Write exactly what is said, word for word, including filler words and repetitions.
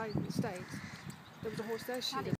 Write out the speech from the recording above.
side in the States, there was a horse there she